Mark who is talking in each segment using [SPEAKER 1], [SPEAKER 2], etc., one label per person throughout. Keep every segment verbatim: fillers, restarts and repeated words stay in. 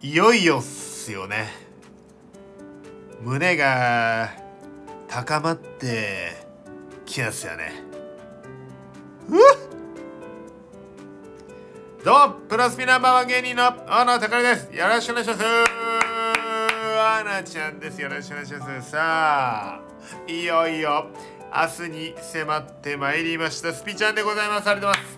[SPEAKER 1] いよいよっすよね。胸が高まってきますよね。うっどうもプロスピナンバーワン芸人の大野たかりです。よろしくお願いします。アナちゃんです。よろしくお願いします。さあいよいよ明日に迫ってまいりましたスピちゃんでございます。ありがとうございます。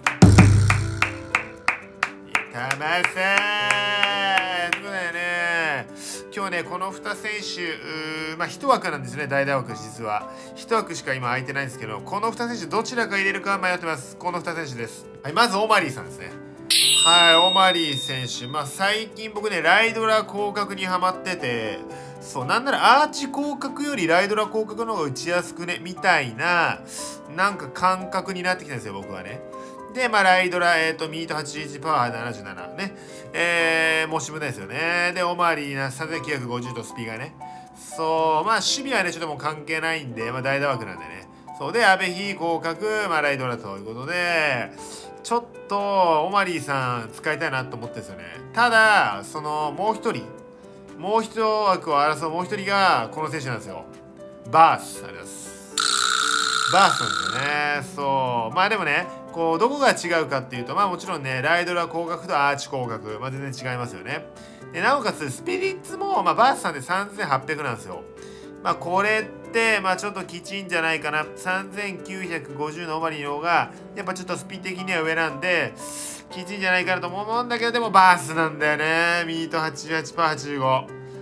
[SPEAKER 1] いたませんということでね、今日ねこのに選手まあいち枠なんですね。大々枠実はいち枠しか今空いてないんですけど、このに選手どちらか入れるか迷ってます。このに選手です。はい、まずオマリーさんですね。はい、オマリー選手、まあ最近僕ねライドラ広角にハマってて、そうなんならアーチ広角よりライドラ広角の方が打ちやすくねみたいななんか感覚になってきたんですよ僕はね。でまあライドラ、えー、とミートはちじゅういちパワーななじゅうななね、えー、申し分ないですよね。でオマリーなさんぜんきゅうひゃくごじゅうとスピがね、そうまあ守備はねちょっともう関係ないんで、まあ代打枠なんでね、そうで阿部比広角、まあライドラということでちょっとオマリーさん使いたいなと思ってるんですよね。ただそのもう一人もう一枠を争うもう一人がこの選手なんですよ。バースあります。バースなんですよね。そうまあでもねこうどこが違うかっていうと、まあもちろんねライドラ広角とアーチ広角、まあ、全然違いますよね。でなおかつスピリッツも、まあ、バースさんでさんぜんはっぴゃくなんですよ。まあこれってまあちょっときちんじゃないかな。さんぜんきゅうひゃくごじゅうのオマリーの方がやっぱちょっとスピ的には上なんできちんじゃないかなと思うんだけど、でもバースなんだよね。ミート はちじゅうはちパーはちじゅうご。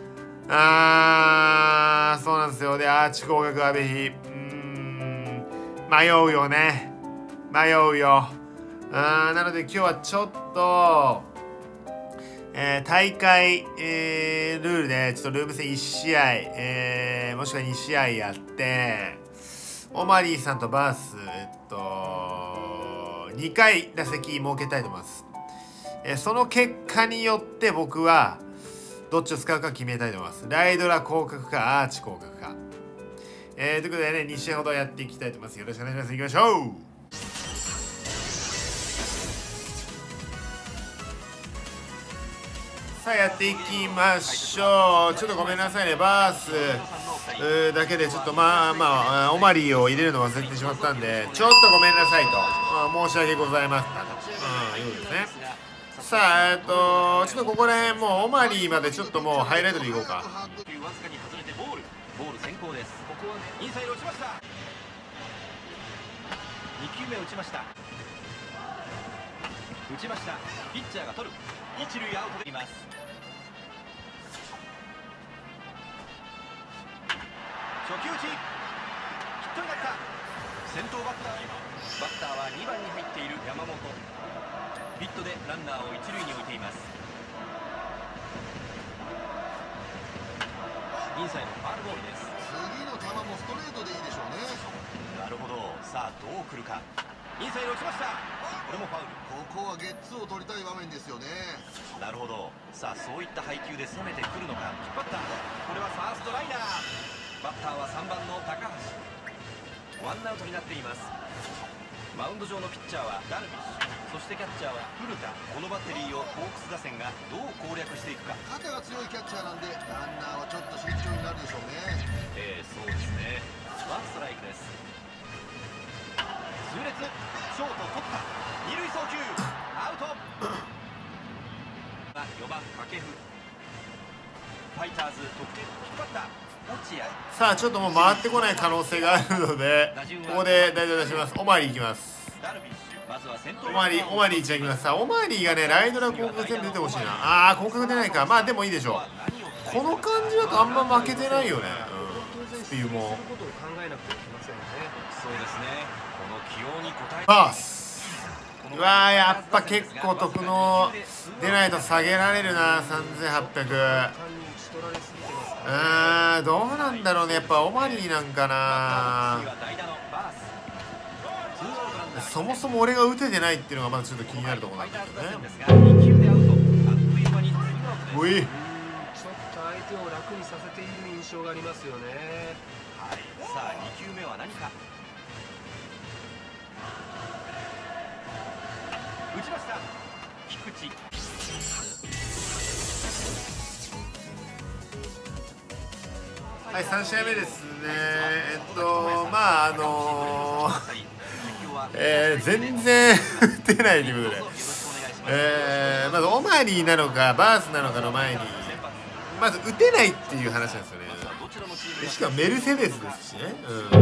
[SPEAKER 1] あーそうなんですよ。でアーチ広角阿部比、うーん迷うよね迷うよ。あーなので今日はちょっとえー、大会、えー、ルールでちょっとルーム戦いち試合、えー、もしくはに試合やってオマリーさんとバース、えっと、にかい打席設けたいと思います。えー、その結果によって僕はどっちを使うか決めたいと思います。ライドラ広角かアーチ広角か。えー、ということでねに試合ほどやっていきたいと思います。よろしくお願いします。いきましょう。さあやっていきましょう。ちょっとごめんなさいねバースだけでちょっとまあまあオマリーを入れるの忘れてしまったんでちょっとごめんなさいと、申し訳ございませんと、うん、いうことですね。さあえっとちょっとここら辺もうオマリーまでちょっともうハイライトでいこうか。インサイド打ちました。に球目打ちました打ちました。ピッチャーが取る。一塁アウトでいます。初球打ちヒットになった。先頭バッターバッターはにばんに入っている山本。ヒットでランナーを一塁に置いています。インサイドファウルボールです。次の球もストレートでいいでしょうね。なるほど。さあどう来るか。インサイド打ちました。これもファウル。ここはゲッツーを取りたい場面ですよね。なるほど。さあそういった配球で攻めてくるのか。引っ張った。これはファーストライナー。バッターはさんばんの高橋。ワンアウトになっています。マウンド上のピッチャーはダルビッシュ、そしてキャッチャーは古田。このバッテリーをホークス打線がどう攻略していくか。肩が強いキャッチャーなんでランナーはちょっと慎重になるでしょうね。ええそうですね。ワンストライクです。痛烈。ショート取った。二塁送球アウト。よばん掛布。ファイターズ得点引っ張った。さあちょっともう回ってこない可能性があるのでここで代打出します。オマリーいきます。オマリーオマリーちゃんいきます。さあオマリーがねライドラ広角全部出てほしいな。ああ広角出ないか。まあでもいいでしょう。この感じだとあんま負けてないよね。うんスピーもバース。うわーやっぱ結構得の出ないと下げられるな。さんぜんはっぴゃく。あーどうなんだろうね。やっぱオマリーなんかな。そもそも俺が打ててないっていうのがまずちょっと気になるところなんだけどね。おいちょっと相手を楽にさせている印象がありますよね。はいさあに球目は何か。打ちました。菊池。 はい、さん試合目ですね。えっとまああのーえー、全然打てないということで、えー、まずオマリーなのかバースなのかの前にまず打てないっていう話なんですよね。しかもメルセデスですしね、うん、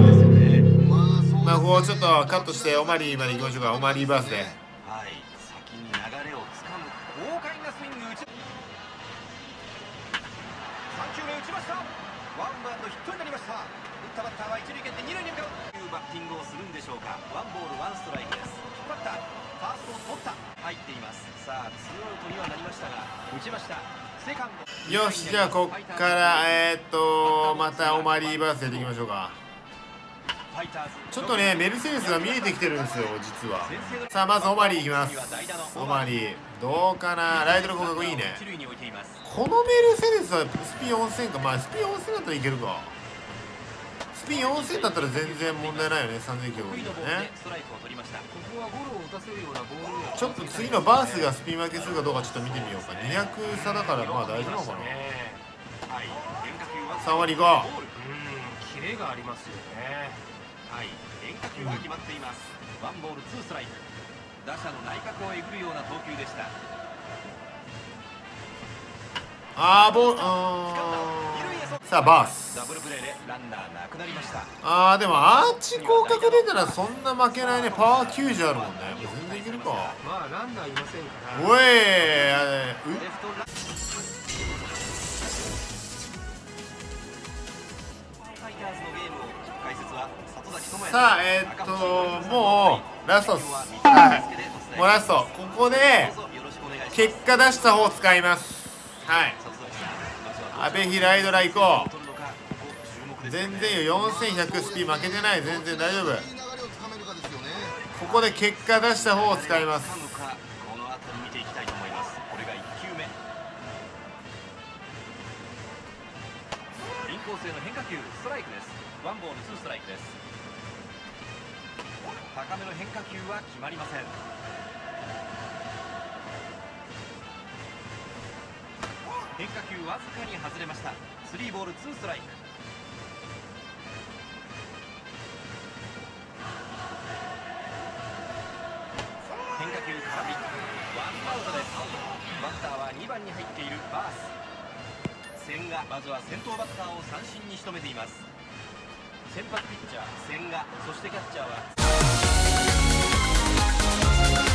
[SPEAKER 1] まあここちょっとカットしてオマリーまで行きましょうか。オマリーバースで、はい、先に流れをつかむ豪快なスイング打ちさん球目打ちました。ワンバウンドヒットになりました。打ったバッターは一塁蹴って二塁に向かうというバッティングをするんでしょうか。ワンボールワンストライクです。引っ張ったファーストを取った入っています。さあツーアウトにはなりましたが打ちました。セカンドよし、じゃあこっからえー、っとまたオマリーバースでいきましょうか。ちょっとねメルセデスが見えてきてるんですよ実は。さあまずオマリーいきます。オマリーどうかな。ライトの広角いいね。このメルセデスはスピよんせんか。まあスピよんせんだったらいけるか。スピよんせんだったら全然問題ないよね。さんぜんきゅうひゃくごじゅうね。ちょっと次のバースがスピン負けするかどうかちょっと見てみようか。にひゃく差だからまあ大丈夫なのかな。さん割いこう。キレがありますよね。はい、変化球が決まっています。ワンボールツーストライク。打者の内角をえぐるような投球でした。あーボールあーさあバース。ダブルプレーでランナーなくなりました。あーでもアーチ広角出たらそんな負けないね。パワーきゅうじゅうあるもんね。もう全然いけるか。まあランナーいませんから。おいあれうさあえー、っともうラストっす。はいもうラスト。ここで結果出した方を使います。はい、阿部比ライドラ行こう。全然よよんせんひゃくスピー負けてない。全然大丈夫。ここで結果出した方を使います。この後に見ていきたいと思います。これがいっ球目。インコースへの変化球ストライクです。ワンボールツーストライクです。高めの変化球は決まりません。変化球わずかに外れました。スリーボールツーストライク。変化球空振りワンアウトです。バッターはにばんに入っているバース。千賀まずは先頭バッターを三振に仕留めています。先発ピッチャー千賀、そしてキャッチャーは